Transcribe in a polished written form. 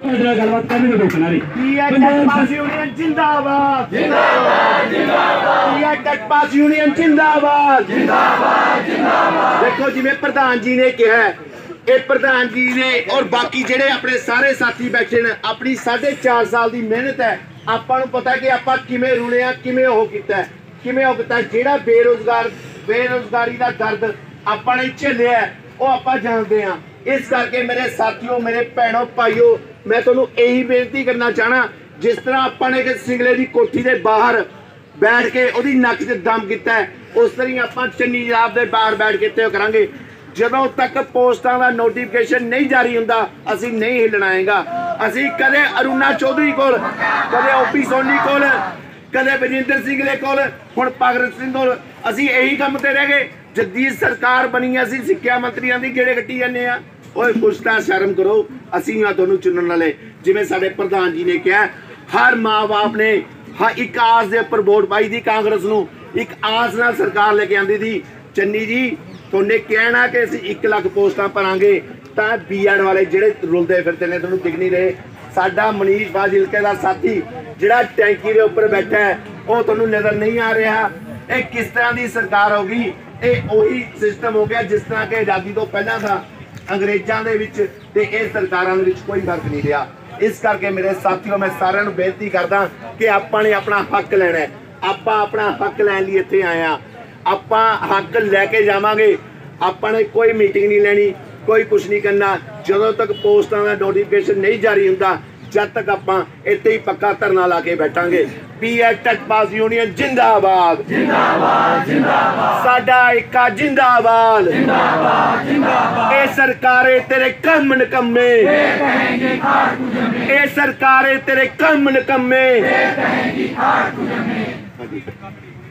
गलबात करने रोकना यूनियन जिंदाबाद जिंदाबाद यूनियन जिंदाबाद देखो जिवें प्रधान जी ने कहा है प्रधान जी ने और बाकी जेडे अपने सारे साथी बैठे ने अपनी 4.5 साल की मेहनत है आपां नूं पता है कि आपां किवें रुले आ किवें हो कीता है किवें हो कीता जेड़ा बेरोजगारी का दर्द आपां ने झेलिया है वो आपां जानते हैं। इस करके मेरे साथियों मेरे भैनों भाइयों मैं तुहानूं यही बेनती करना चाहना जिस तरह आपां ने सिंगले की कोठी के बाहर बैठ के उहदी नक च दम किया है उस तरह ही आपां चन्नी जनाब के बाहर बैठ के तय करांगे जदों तक पोस्टां का नोटिफिकेशन नहीं जारी हुंदा असीं नहीं हिलना हैगा। असीं कदे अरुणा चौधरी कोल कदे ओपी सोनी कोल कदे बजिंदर सिंगले कोल हुण भगत सिंह कोल असीं यही काम ते रह गए। जदीद सरकार बनी असीं सिक्ख्या मंत्रियों की गेड़े कट्टी जाने आ ओए कुछ तां शर्म करो असीं आ तुहानूं चुनण वाले जिवें साडे प्रधान जी ने कहा हर माँ बाप ने हर एक आस दे उपर वोट पाई थी कांग्रेस नूं एक आस नाल सरकार लेके आंदी थी। चन्नी जी तुहाने कहना कि असीं 1 लाख पोस्टां भरांगे तां बीएड वाले जिहड़े रुलदे फिरदे ने तुहानूं दिख नहीं रहे साडा मनीष फाजिलके दा साथी जिहड़ा टैंकी दे उपर बैठा है वो तुहानूं नज़र नहीं आ रहा। ये किस तरह की सरकार होगी ये वही सिस्टम हो गया जिस तरह के आज़ादी तो पहला था अंग्रेजों के विच ते ये सरकारां दे विच कोई फर्क नहीं रहा। इस करके मेरे साथियों मैं सारिਆਂ ਨੂੰ बेनती करदा कि आपां ने अपना हक लेना है आपां अपना हक लैण लई इत्थे आए आ आपां हक लैके जावांगे आपां ने कोई मीटिंग नहीं लेनी कोई कुछ नहीं करना जदों तक पोस्टां का नोटिफिकेशन नहीं जारी हुंदा जब तक आपां इत्थे ही पक्का धरना ला के बैठांगे। बीएड टचपास यूनियन जिंदाबाद जिंदाबाद जिंदाबाद साडा इक्का जिंदाबाद जिंदाबाद जिंदाबाद ए सरकारे तेरे कम निकम्मे ए सरकारे तेरे कम निकम्मे